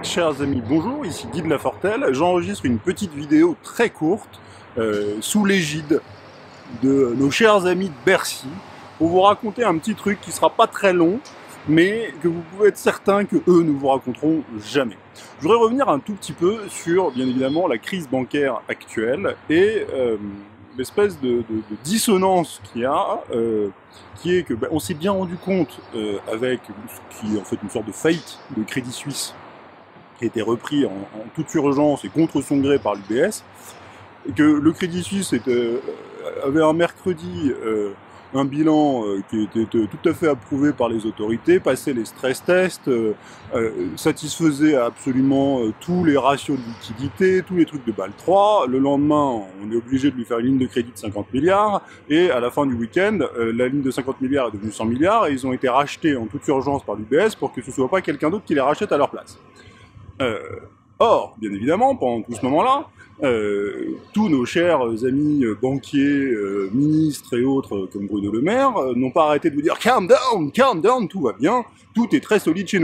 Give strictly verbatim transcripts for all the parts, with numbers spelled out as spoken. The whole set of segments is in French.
Chers amis, bonjour, ici Guy de Lafortelle. J'enregistre une petite vidéo très courte euh, sous l'égide de nos chers amis de Bercy pour vous raconter un petit truc qui sera pas très long, mais que vous pouvez être certain que eux ne vous raconteront jamais. Je voudrais revenir un tout petit peu sur, bien évidemment, la crise bancaire actuelle et euh, l'espèce de, de, de dissonance qu'il y a, euh, qui est que ben, on s'est bien rendu compte euh, avec ce qui est en fait une sorte de faillite de Crédit Suisse, qui a été repris en, en toute urgence et contre son gré par l'U B S, et que le Crédit Suisse était, euh, avait un mercredi euh, un bilan euh, qui était euh, tout à fait approuvé par les autorités, passait les stress tests, euh, euh, satisfaisait absolument euh, tous les ratios de liquidité, tous les trucs de Bâle trois. Le lendemain, on est obligé de lui faire une ligne de crédit de cinquante milliards, et à la fin du week-end, euh, la ligne de cinquante milliards est devenue cent milliards, et ils ont été rachetés en toute urgence par l'U B S pour que ce soit pas quelqu'un d'autre qui les rachète à leur place. Euh, or, bien évidemment, pendant tout ce moment-là, euh, tous nos chers amis banquiers, euh, ministres et autres, comme Bruno Le Maire, euh, n'ont pas arrêté de vous dire « calm down, calm down, tout va bien, tout est très solide chez nous ».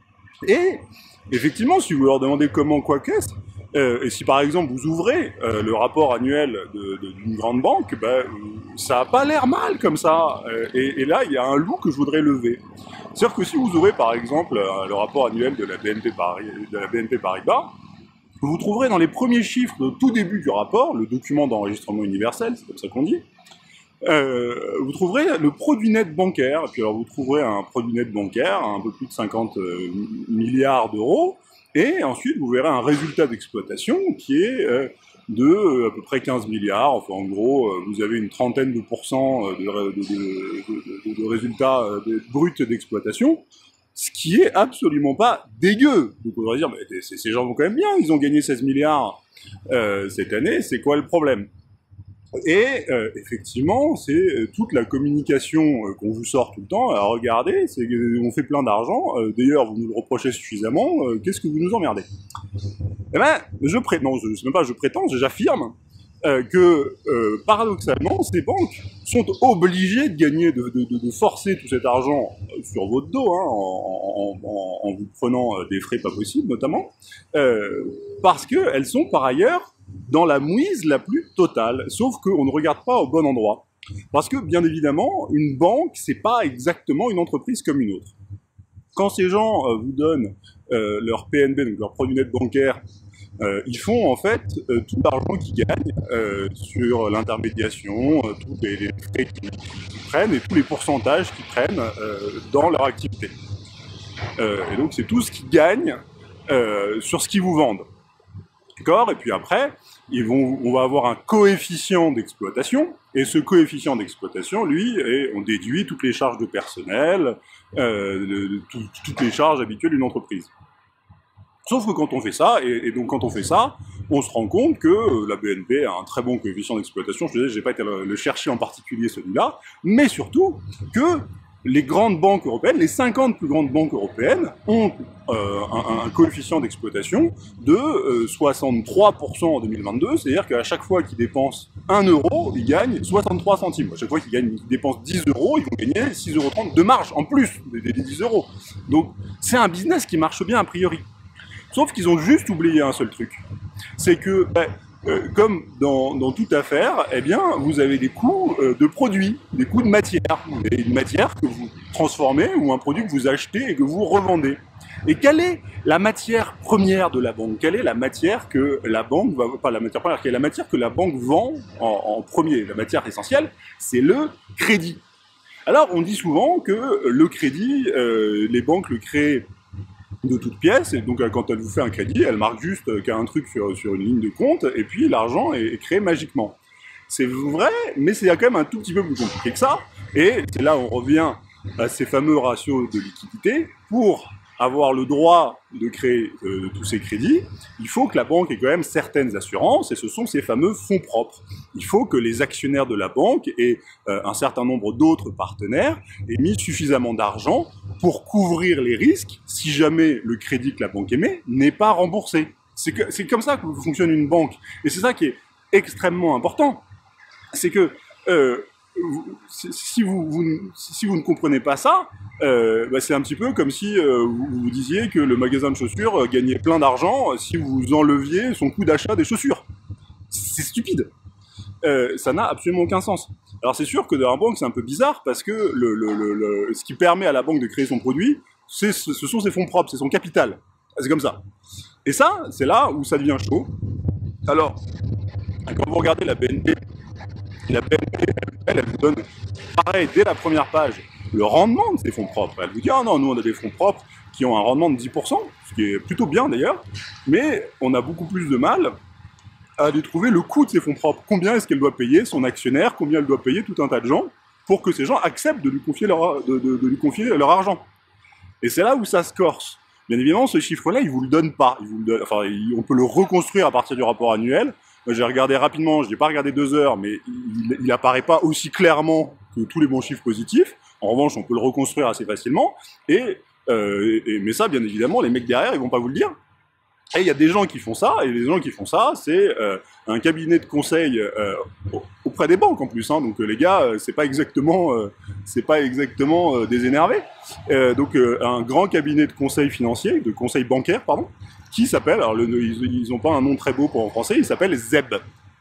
Et, effectivement, si vous leur demandez comment, quoi qu'est-ce, euh, et si par exemple vous ouvrez euh, le rapport annuel d'une grande banque, ben, ça n'a pas l'air mal comme ça. Euh, et, et là, il y a un loup que je voudrais lever. C'est-à-dire que si vous ouvrez par exemple le rapport annuel de la B N P Paris, de la B N P Paribas, vous trouverez dans les premiers chiffres de tout début du rapport, le document d'enregistrement universel, c'est comme ça qu'on dit, euh, vous trouverez le produit net bancaire, et puis alors vous trouverez un produit net bancaire à un peu plus de cinquante milliards d'euros, et ensuite vous verrez un résultat d'exploitation qui est euh, de euh, à peu près quinze milliards, enfin en gros euh, vous avez une trentaine de pourcents de, de, de, de, de résultats euh, de, bruts d'exploitation, ce qui est absolument pas dégueu. Donc on va dire, mais ces gens vont quand même bien, ils ont gagné seize milliards euh, cette année, c'est quoi le problème? Et euh, effectivement, c'est euh, toute la communication euh, qu'on vous sort tout le temps. Alors regardez, on fait plein d'argent. Euh, D'ailleurs, vous nous le reprochez suffisamment. Euh, Qu'est-ce que vous nous emmerdez? Eh ben, je prétends, je sais même pas, je prétends, j'affirme euh, que euh, paradoxalement, ces banques sont obligées de gagner, de, de, de, de forcer tout cet argent sur votre dos, hein, en, en, en, en vous prenant des frais pas possibles, notamment, euh, parce que elles sont par ailleurs dans la mouise la plus totale, sauf qu'on ne regarde pas au bon endroit. Parce que, bien évidemment, une banque, c'est pas exactement une entreprise comme une autre. Quand ces gens euh, vous donnent euh, leur P N B, donc leur produit net bancaire, euh, ils font en fait euh, tout l'argent qu'ils gagnent euh, sur l'intermédiation, euh, tous les, les frais qu'ils qu'ils prennent et tous les pourcentages qu'ils prennent euh, dans leur activité. Euh, et donc c'est tout ce qu'ils gagnent euh, sur ce qu'ils vous vendent. D'accord? Et puis après, ils vont, on va avoir un coefficient d'exploitation, et ce coefficient d'exploitation, lui, et on déduit toutes les charges de personnel, euh, de, de, tout, toutes les charges habituelles d'une entreprise. Sauf que quand on fait ça, et, et donc quand on fait ça, on se rend compte que la B N P a un très bon coefficient d'exploitation. Je disais, j'ai pas été le, le chercher en particulier celui-là, mais surtout que les grandes banques européennes, les cinquante plus grandes banques européennes, ont euh, un, un coefficient d'exploitation de euh, soixante-trois pour cent en deux mille vingt-deux, c'est-à-dire qu'à chaque fois qu'ils dépensent un euro, ils gagnent soixante-trois centimes. À chaque fois qu'ils gagnent, ils dépensent dix euros, ils vont gagner six euros trente de marge en plus des, des dix euros. Donc c'est un business qui marche bien a priori. Sauf qu'ils ont juste oublié un seul truc. C'est que, ben, euh, comme dans, dans toute affaire, eh bien, vous avez des coûts euh, de produits, des coûts de matière. Vous avez une matière que vous transformez ou un produit que vous achetez et que vous revendez. Et quelle est la matière première de la banque? Quelle est la matière que la banque va, pas la matière première, quelle est la matière que la banque vend en, en premier? La matière essentielle, c'est le crédit. Alors, on dit souvent que le crédit, euh, les banques le créent de toutes pièces, et donc quand elle vous fait un crédit, elle marque juste qu'il y a un truc sur, sur une ligne de compte, et puis l'argent est, est créé magiquement. C'est vrai, mais c'est quand même un tout petit peu plus compliqué que ça, et c'est là où on revient à ces fameux ratios de liquidité. Pour avoir le droit de créer euh, tous ces crédits, il faut que la banque ait quand même certaines assurances, et ce sont ces fameux fonds propres. Il faut que les actionnaires de la banque et euh, un certain nombre d'autres partenaires aient mis suffisamment d'argent pour couvrir les risques si jamais le crédit que la banque émet n'est pas remboursé. C'est que, c'est comme ça que fonctionne une banque. Et c'est ça qui est extrêmement important. C'est que euh, si, si, vous, vous, si vous ne comprenez pas ça, euh, bah c'est un petit peu comme si euh, vous, vous disiez que le magasin de chaussures euh, gagnait plein d'argent si vous enleviez son coût d'achat des chaussures. C'est stupide. Euh, ça n'a absolument aucun sens. Alors c'est sûr que dans la banque c'est un peu bizarre parce que le, le, le, le, ce qui permet à la banque de créer son produit, c'est, ce sont ses fonds propres, c'est son capital. C'est comme ça. Et ça, c'est là où ça devient chaud. Alors, quand vous regardez la B N P, la B N P, elle, elle vous donne, pareil, dès la première page, le rendement de ses fonds propres. Elle vous dit, ah non, nous on a des fonds propres qui ont un rendement de dix pour cent, ce qui est plutôt bien d'ailleurs, mais on a beaucoup plus de mal à aller trouver le coût de ses fonds propres. Combien est-ce qu'elle doit payer son actionnaire, combien elle doit payer tout un tas de gens pour que ces gens acceptent de lui confier leur, de, de, de lui confier leur argent. Et c'est là où ça se corse. Bien évidemment, ce chiffre-là, il vous le donne pas. Il vous le donne, enfin, il, on peut le reconstruire à partir du rapport annuel. J'ai regardé rapidement, je n'ai pas regardé deux heures, mais il, il apparaît pas aussi clairement que tous les bons chiffres positifs. En revanche, on peut le reconstruire assez facilement. Et, euh, et mais ça, bien évidemment, les mecs derrière, ils vont pas vous le dire. Et il y a des gens qui font ça, et les gens qui font ça, c'est euh, un cabinet de conseil euh, auprès des banques en plus. Hein, donc euh, les gars, euh, c'est pas exactement, euh, c'est pas exactement euh, des énervés. Euh, donc euh, un grand cabinet de conseil financier, de conseil bancaire, pardon, qui s'appelle, alors le, ils, ils ont pas un nom très beau pour en français, il s'appelle Z E B.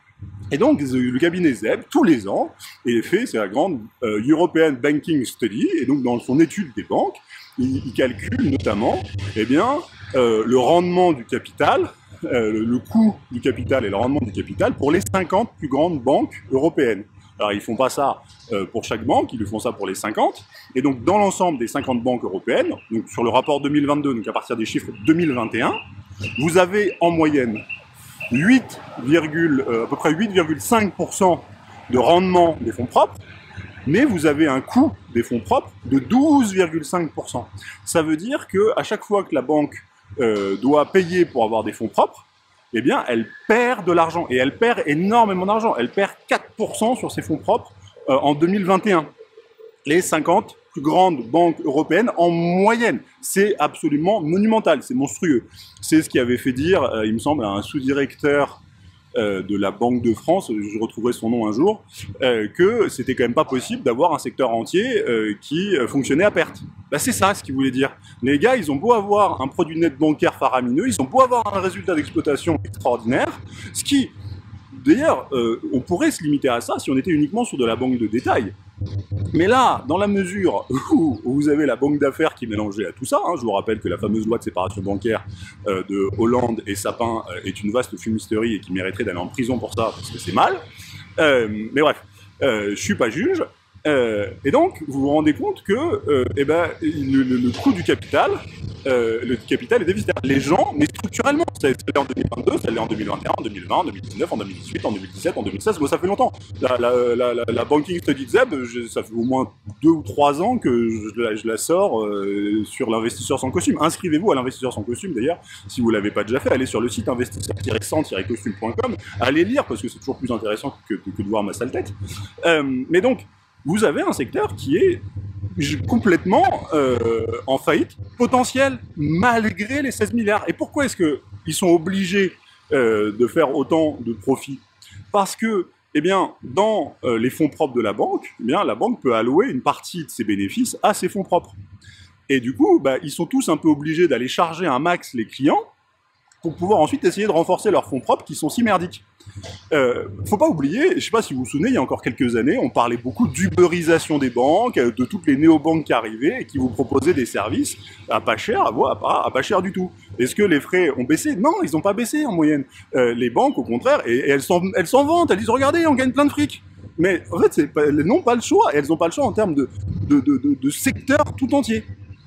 Et donc le cabinet Z E B, tous les ans, est fait, c'est la grande euh, European Banking Study, et donc dans son étude des banques, il, il calcule notamment, eh bien, euh, le rendement du capital, euh, le, le coût du capital et le rendement du capital pour les cinquante plus grandes banques européennes. Alors ils font pas ça euh, pour chaque banque, ils le font ça pour les cinquante. Et donc dans l'ensemble des cinquante banques européennes, donc sur le rapport deux mille vingt-deux, donc à partir des chiffres deux mille vingt et un, vous avez en moyenne huit, euh, à peu près huit virgule cinq pour cent de rendement des fonds propres, mais vous avez un coût des fonds propres de douze virgule cinq pour cent. Ça veut dire que à chaque fois que la banque euh, doit payer pour avoir des fonds propres, eh bien, elle perd de l'argent, et elle perd énormément d'argent. Elle perd quatre pour cent sur ses fonds propres euh, en deux mille vingt et un. Les cinquante plus grandes banques européennes en moyenne. C'est absolument monumental, c'est monstrueux. C'est ce qui avait fait dire, euh, il me semble, à un sous-directeur euh, de la Banque de France, je retrouverai son nom un jour, euh, que c'était quand même pas possible d'avoir un secteur entier euh, qui euh, fonctionnait à perte. Bah, c'est ça ce qu'il voulait dire. Les gars, ils ont beau avoir un produit net bancaire faramineux, ils ont beau avoir un résultat d'exploitation extraordinaire, ce qui, d'ailleurs, euh, on pourrait se limiter à ça si on était uniquement sur de la banque de détail. Mais là, dans la mesure où vous avez la banque d'affaires qui est mélangée à tout ça, hein, je vous rappelle que la fameuse loi de séparation bancaire euh, de Hollande et Sapin euh, est une vaste fumisterie et qui mériterait d'aller en prison pour ça, parce que c'est mal. Euh, mais bref, euh, je suis pas juge. Euh, et donc, vous vous rendez compte que euh, eh ben, le, le, le coût du capital, euh, le capital est déficitaire. Les gens, mais structurellement, ça l'est en deux mille vingt-deux, ça l'est en deux mille vingt et un, en deux mille vingt, en deux mille dix-neuf, en deux mille dix-huit, en deux mille dix-sept, en deux mille seize, bon, ça fait longtemps. La, la, la, la, la Banking Study de Z E B, je, ça fait au moins deux ou trois ans que je la, je la sors euh, sur l'investisseur sans costume. Inscrivez-vous à l'investisseur sans costume, d'ailleurs, si vous ne l'avez pas déjà fait, allez sur le site investisseur tiret sans tiret costume point com, allez lire, parce que c'est toujours plus intéressant que, que, que de voir ma sale tête. Euh, mais donc, vous avez un secteur qui est complètement euh, en faillite potentielle, malgré les seize milliards. Et pourquoi est-ce qu'ils sont obligés euh, de faire autant de profits? Parce que, eh bien, dans euh, les fonds propres de la banque, eh bien, la banque peut allouer une partie de ses bénéfices à ses fonds propres. Et du coup, bah, ils sont tous un peu obligés d'aller charger un max les clients pour pouvoir ensuite essayer de renforcer leurs fonds propres qui sont si merdiques. Euh, faut pas oublier, je sais pas si vous vous souvenez, il y a encore quelques années, on parlait beaucoup d'uberisation des banques, de toutes les néobanques qui arrivaient et qui vous proposaient des services à pas cher, à, à, à pas cher du tout. Est-ce que les frais ont baissé? Non, ils n'ont pas baissé en moyenne. Euh, les banques, au contraire, et, et elles s'en elles s'en vantent, elles disent regardez, on gagne plein de fric. Mais en fait, c'est pas, elles n'ont pas le choix, et elles n'ont pas le choix en termes de, de, de, de, de secteur tout entier.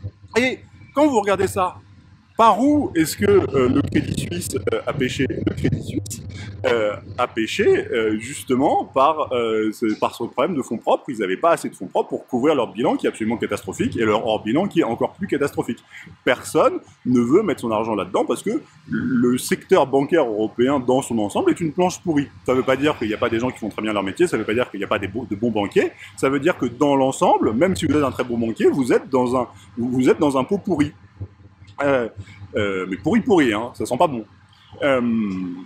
Et quand vous regardez ça, par où est-ce que euh, le Crédit Suisse euh, a pêché? Le Crédit Suisse euh, a pêché euh, justement par, euh, par son problème de fonds propres. Ils n'avaient pas assez de fonds propres pour couvrir leur bilan qui est absolument catastrophique et leur hors bilan qui est encore plus catastrophique. Personne ne veut mettre son argent là-dedans parce que le secteur bancaire européen dans son ensemble est une planche pourrie. Ça ne veut pas dire qu'il n'y a pas des gens qui font très bien leur métier, ça ne veut pas dire qu'il n'y a pas des bo- de bons banquiers, ça veut dire que dans l'ensemble, même si vous êtes un très bon banquier, vous êtes dans un, vous êtes dans un pot pourri. Euh, euh, mais pourri pourri, hein, ça sent pas bon. Euh,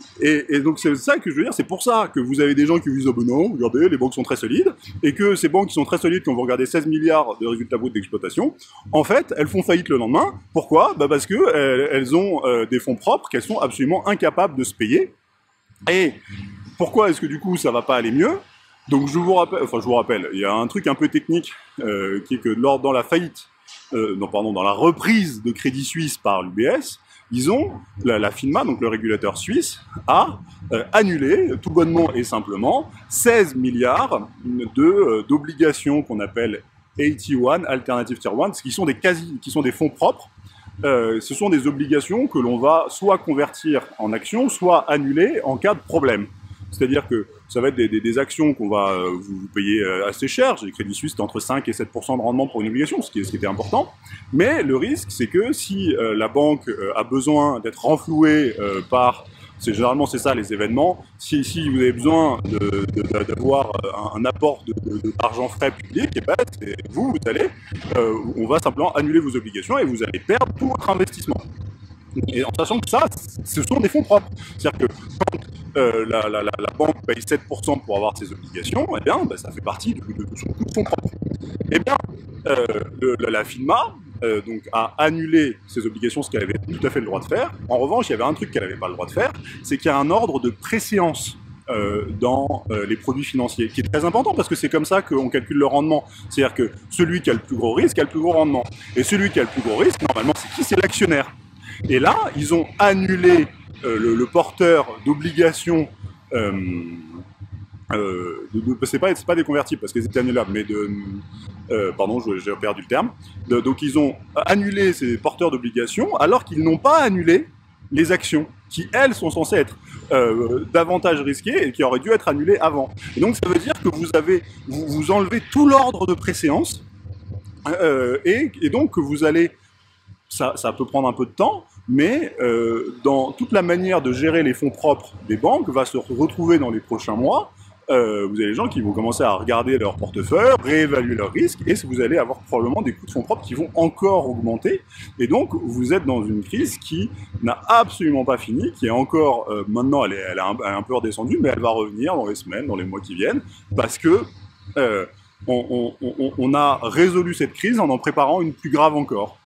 et, et donc c'est ça que je veux dire, c'est pour ça que vous avez des gens qui vous disent oh ben non, regardez, les banques sont très solides, et que ces banques qui sont très solides, quand vous regardez seize milliards de résultats bruts d'exploitation, en fait, elles font faillite le lendemain. Pourquoi? Bah parce que elles, elles ont euh, des fonds propres qu'elles sont absolument incapables de se payer. Et pourquoi est-ce que du coup ça va pas aller mieux? Donc je vous rappelle, enfin je vous rappelle, il y a un truc un peu technique euh, qui est que lors dans la faillite, euh, non pardon, dans la reprise de Crédit Suisse par l'U B S, ils ont, la, la FINMA, donc le régulateur suisse, a euh, annulé, tout bonnement et simplement, seize milliards de, euh, d'obligations qu'on appelle A T un, Alternative Tier un, qui sont des quasi, qui sont des fonds propres. Euh, ce sont des obligations que l'on va soit convertir en actions, soit annuler en cas de problème. C'est-à-dire que ça va être des, des, des actions qu'on va euh, vous, vous payer euh, assez cher. J'ai Crédit Suisse, c'était entre cinq et sept pour cent de rendement pour une obligation, ce qui, est, ce qui était important. Mais le risque, c'est que si euh, la banque euh, a besoin d'être renflouée euh, par... C'est généralement c'est ça les événements. Si, si vous avez besoin d'avoir un, un apport d'argent frais public, et ben vous, vous allez, euh, on va simplement annuler vos obligations et vous allez perdre tout votre investissement. Et en sachant que ça, ce sont des fonds propres. C'est-à-dire que quand euh, la, la, la, la banque paye sept pour cent pour avoir ses obligations, eh bien, ben, ça fait partie de, de, de son coût de fonds propres. Eh bien, euh, le, la FINMA euh, donc, a annulé ses obligations, ce qu'elle avait tout à fait le droit de faire. En revanche, il y avait un truc qu'elle n'avait pas le droit de faire, c'est qu'il y a un ordre de préséance euh, dans euh, les produits financiers, qui est très important parce que c'est comme ça qu'on calcule le rendement. C'est-à-dire que celui qui a le plus gros risque a le plus gros rendement. Et celui qui a le plus gros risque, normalement, c'est qui? C'est l'actionnaire. Et là, ils ont annulé euh, le, le porteur d'obligations, euh, euh, de, de, c'est pas, c'est pas des convertibles parce qu'ils étaient annulables, mais de, euh, pardon, j'ai perdu le terme. De, donc ils ont annulé ces porteurs d'obligations alors qu'ils n'ont pas annulé les actions qui, elles, sont censées être euh, davantage risquées et qui auraient dû être annulées avant. Et donc ça veut dire que vous avez, vous, vous enlevez tout l'ordre de préséance euh, et, et donc que vous allez Ça, ça peut prendre un peu de temps, mais euh, dans toute la manière de gérer les fonds propres des banques va se retrouver dans les prochains mois. Euh, vous avez des gens qui vont commencer à regarder leur portefeuille, réévaluer leurs risques, et vous allez avoir probablement des coûts de fonds propres qui vont encore augmenter. Et donc, vous êtes dans une crise qui n'a absolument pas fini, qui est encore, euh, maintenant, elle est, elle, est un, elle est un peu redescendue, mais elle va revenir dans les semaines, dans les mois qui viennent, parce que euh, on, on, on, on a résolu cette crise en en préparant une plus grave encore.